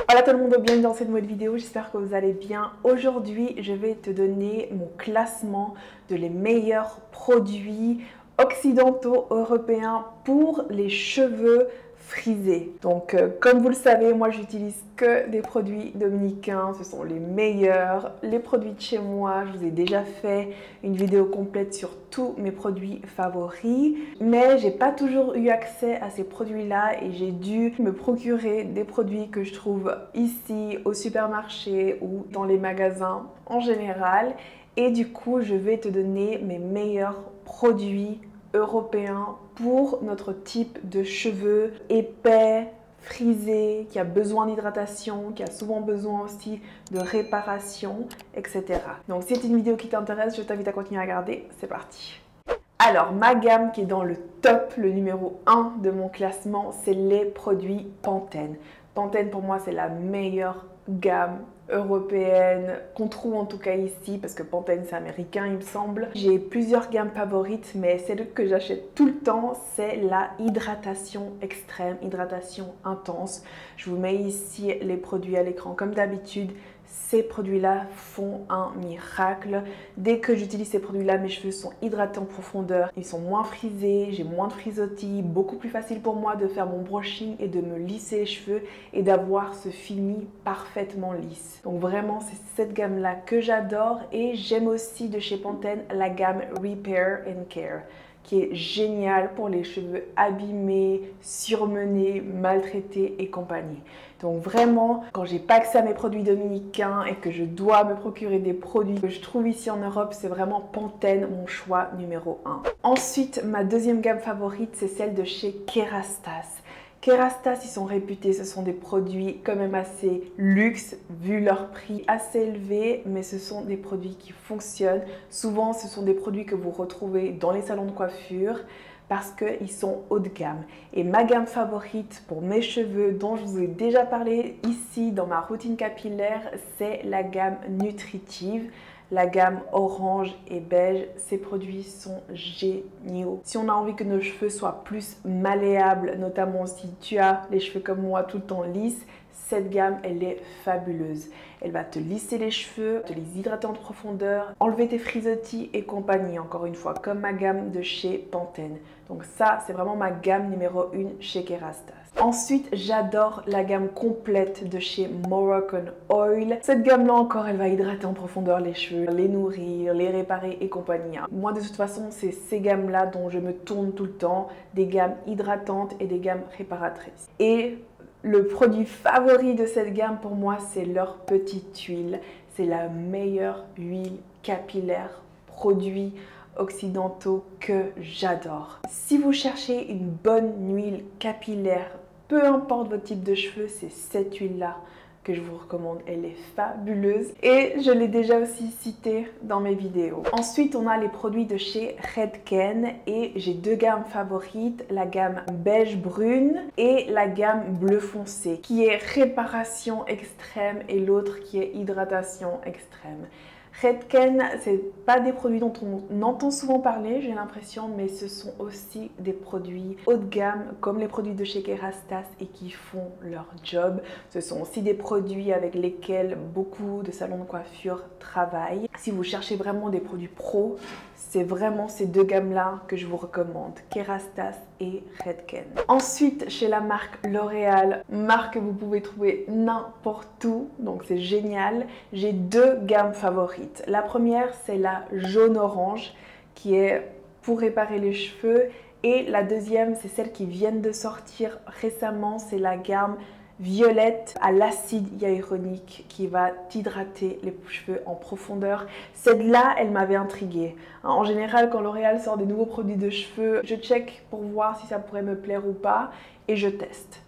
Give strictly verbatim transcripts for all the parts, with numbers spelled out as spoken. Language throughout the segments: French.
Hola tout le monde, bienvenue dans cette nouvelle vidéo, j'espère que vous allez bien. Aujourd'hui, je vais te donner mon classement de les meilleurs produits occidentaux européens pour les cheveux frisés. Donc euh, comme vous le savez, moi j'utilise que des produits dominicains, ce sont les meilleurs, les produits de chez moi. Je vous ai déjà fait une vidéo complète sur tous mes produits favoris, mais j'ai pas toujours eu accès à ces produits-là et j'ai dû me procurer des produits que je trouve ici au supermarché ou dans les magasins en général. Et du coup, je vais te donner mes meilleurs produits européens pour notre type de cheveux épais, frisé, qui a besoin d'hydratation, qui a souvent besoin aussi de réparation, et cetera. Donc si c'est une vidéo qui t'intéresse, je t'invite à continuer à regarder. C'est parti. Alors, ma gamme qui est dans le top, le numéro un de mon classement, c'est les produits Pantene. Pantene, pour moi, c'est la meilleure gamme européenne qu'on trouve en tout cas ici, parce que Pantene c'est américain il me semble. J'ai plusieurs gammes favorites, mais celle que j'achète tout le temps, c'est la hydratation extrême, hydratation intense. Je vous mets ici les produits à l'écran comme d'habitude. Ces produits-là font un miracle. Dès que j'utilise ces produits-là, mes cheveux sont hydratés en profondeur. Ils sont moins frisés, j'ai moins de frisottis, beaucoup plus facile pour moi de faire mon brushing et de me lisser les cheveux et d'avoir ce fini parfaitement lisse. Donc vraiment, c'est cette gamme-là que j'adore et j'aime aussi de chez Pantene la gamme Repair and Care, qui est génial pour les cheveux abîmés, surmenés, maltraités et compagnie. Donc vraiment, quand j'ai pas accès à mes produits dominicains et que je dois me procurer des produits que je trouve ici en Europe, c'est vraiment Pantene mon choix numéro un. Ensuite, ma deuxième gamme favorite, c'est celle de chez Kerastase. Kerastase, ils sont réputés, ce sont des produits quand même assez luxe, vu leur prix assez élevé, mais ce sont des produits qui fonctionnent. Souvent, ce sont des produits que vous retrouvez dans les salons de coiffure parce qu'ils sont haut de gamme. Et ma gamme favorite pour mes cheveux, dont je vous ai déjà parlé ici dans ma routine capillaire, c'est la gamme nutritive. La gamme orange et beige, ces produits sont géniaux. Si on a envie que nos cheveux soient plus malléables, notamment si tu as les cheveux comme moi tout le temps lisses, cette gamme, elle est fabuleuse. Elle va te lisser les cheveux, te les hydrater en profondeur, enlever tes frisottis et compagnie, encore une fois, comme ma gamme de chez Pantene. Donc ça, c'est vraiment ma gamme numéro un chez Kerastase. Ensuite, j'adore la gamme complète de chez Moroccan Oil. Cette gamme-là encore, elle va hydrater en profondeur les cheveux, les nourrir, les réparer et compagnie. Moi, de toute façon, c'est ces gammes-là dont je me tourne tout le temps, des gammes hydratantes et des gammes réparatrices. Et le produit favori de cette gamme pour moi, c'est leur petite huile. C'est la meilleure huile capillaire produit occidentaux que j'adore. Si vous cherchez une bonne huile capillaire, peu importe votre type de cheveux, c'est cette huile-là que je vous recommande. Elle est fabuleuse et je l'ai déjà aussi citée dans mes vidéos. Ensuite, on a les produits de chez Redken et j'ai deux gammes favorites, la gamme beige brune et la gamme bleu foncé, qui est réparation extrême et l'autre qui est hydratation extrême. Redken, c'est pas des produits dont on entend souvent parler, j'ai l'impression, mais ce sont aussi des produits haut de gamme, comme les produits de chez Kerastase et qui font leur job. Ce sont aussi des produits avec lesquels beaucoup de salons de coiffure travaillent. Si vous cherchez vraiment des produits pro, c'est vraiment ces deux gammes-là que je vous recommande, Kerastase et Redken. Ensuite, chez la marque L'Oréal, marque que vous pouvez trouver n'importe où, donc c'est génial. J'ai deux gammes favorites. La première, c'est la jaune-orange, qui est pour réparer les cheveux. Et la deuxième, c'est celle qui vient de sortir récemment, c'est la gamme violette à l'acide hyaluronique qui va t'hydrater les cheveux en profondeur. Celle-là, elle m'avait intriguée. En général, quand L'Oréal sort des nouveaux produits de cheveux, je check pour voir si ça pourrait me plaire ou pas et je teste.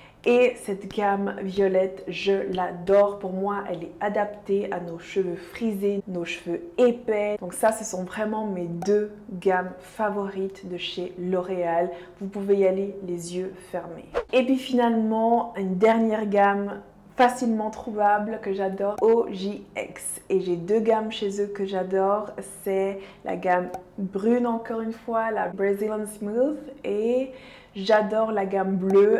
Et cette gamme violette, je l'adore. Pour moi, elle est adaptée à nos cheveux frisés, nos cheveux épais. Donc ça, ce sont vraiment mes deux gammes favorites de chez L'Oréal. Vous pouvez y aller les yeux fermés. Et puis finalement, une dernière gamme facilement trouvable que j'adore, O G X. Et j'ai deux gammes chez eux que j'adore. C'est la gamme brune encore une fois, la Brazilian Smooth. Et j'adore la gamme bleue,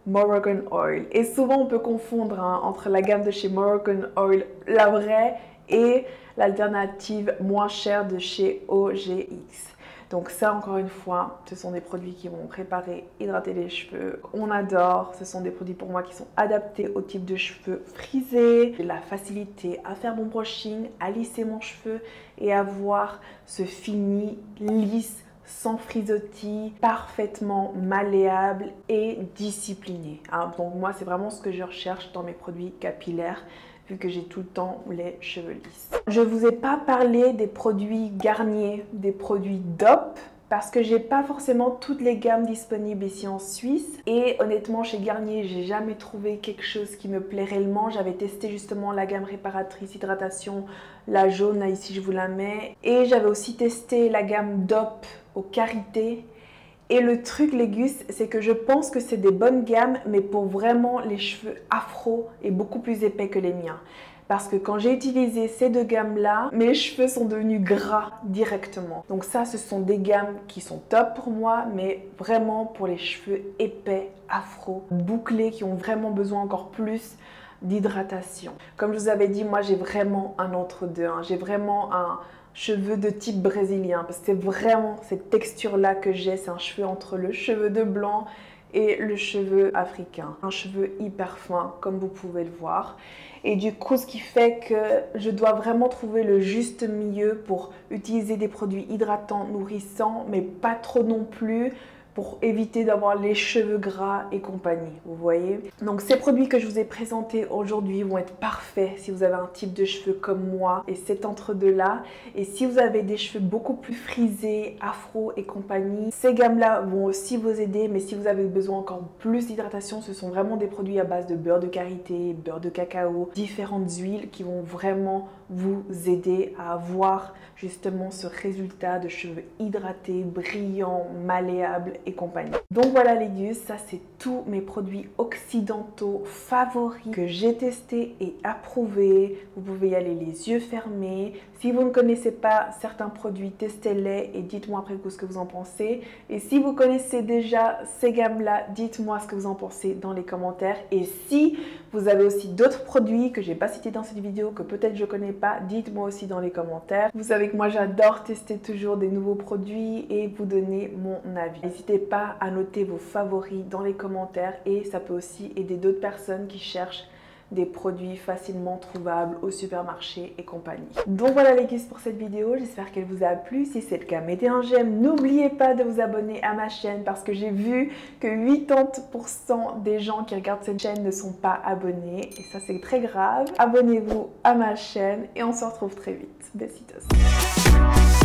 Moroccan Oil. Et souvent on peut confondre hein, entre la gamme de chez Moroccan Oil, la vraie, et l'alternative moins chère de chez O G X. Donc ça, encore une fois, ce sont des produits qui vont préparer, hydrater les cheveux. On adore, ce sont des produits pour moi qui sont adaptés au type de cheveux frisés. J'ai la facilité à faire mon brushing, à lisser mon cheveu et avoir ce fini lisse, sans frisottis, parfaitement malléable et discipliné. Hein. Donc moi, c'est vraiment ce que je recherche dans mes produits capillaires, vu que j'ai tout le temps les cheveux lisses. Je ne vous ai pas parlé des produits Garnier, des produits D O P, parce que j'ai pas forcément toutes les gammes disponibles ici en Suisse. Et honnêtement, chez Garnier, j'ai jamais trouvé quelque chose qui me plaît réellement. J'avais testé justement la gamme réparatrice hydratation, la jaune, là ici je vous la mets. Et j'avais aussi testé la gamme D O P au karité. Et le truc Légus, c'est que je pense que c'est des bonnes gammes, mais pour vraiment les cheveux afro et beaucoup plus épais que les miens. Parce que quand j'ai utilisé ces deux gammes-là, mes cheveux sont devenus gras directement. Donc ça, ce sont des gammes qui sont top pour moi, mais vraiment pour les cheveux épais, afro, bouclés, qui ont vraiment besoin encore plus d'hydratation. Comme je vous avais dit, moi j'ai vraiment un entre-deux. Hein. J'ai vraiment un cheveux de type brésilien, parce que c'est vraiment cette texture-là que j'ai. C'est un cheveu entre le cheveu de blanc et le cheveu africain. Un cheveu hyper fin, comme vous pouvez le voir. Et du coup, ce qui fait que je dois vraiment trouver le juste milieu pour utiliser des produits hydratants, nourrissants, mais pas trop non plus, pour éviter d'avoir les cheveux gras et compagnie, vous voyez. Donc ces produits que je vous ai présentés aujourd'hui vont être parfaits si vous avez un type de cheveux comme moi et cet entre-deux là. Et si vous avez des cheveux beaucoup plus frisés, afro et compagnie, ces gammes-là vont aussi vous aider. Mais si vous avez besoin encore plus d'hydratation, ce sont vraiment des produits à base de beurre de karité, beurre de cacao, différentes huiles qui vont vraiment vous aider à avoir justement ce résultat de cheveux hydratés, brillants, malléables et compagnie. Donc voilà les gus, ça c'est tous mes produits occidentaux favoris que j'ai testés et approuvés. Vous pouvez y aller les yeux fermés. Si vous ne connaissez pas certains produits, testez-les et dites-moi après coup ce que vous en pensez. Et si vous connaissez déjà ces gammes-là, dites-moi ce que vous en pensez dans les commentaires. Et si vous avez aussi d'autres produits que j'ai pas cités dans cette vidéo, que peut-être je connais pas, dites-moi aussi dans les commentaires. Vous savez que moi j'adore tester toujours des nouveaux produits et vous donner mon avis. N'hésitez pas à noter vos favoris dans les commentaires et ça peut aussi aider d'autres personnes qui cherchent des produits facilement trouvables au supermarché et compagnie. Donc voilà les gus pour cette vidéo, j'espère qu'elle vous a plu. Si c'est le cas, mettez un j'aime. N'oubliez pas de vous abonner à ma chaîne parce que j'ai vu que quatre-vingt-dix pour cent des gens qui regardent cette chaîne ne sont pas abonnés et ça c'est très grave. Abonnez-vous à ma chaîne et on se retrouve très vite. Besitos.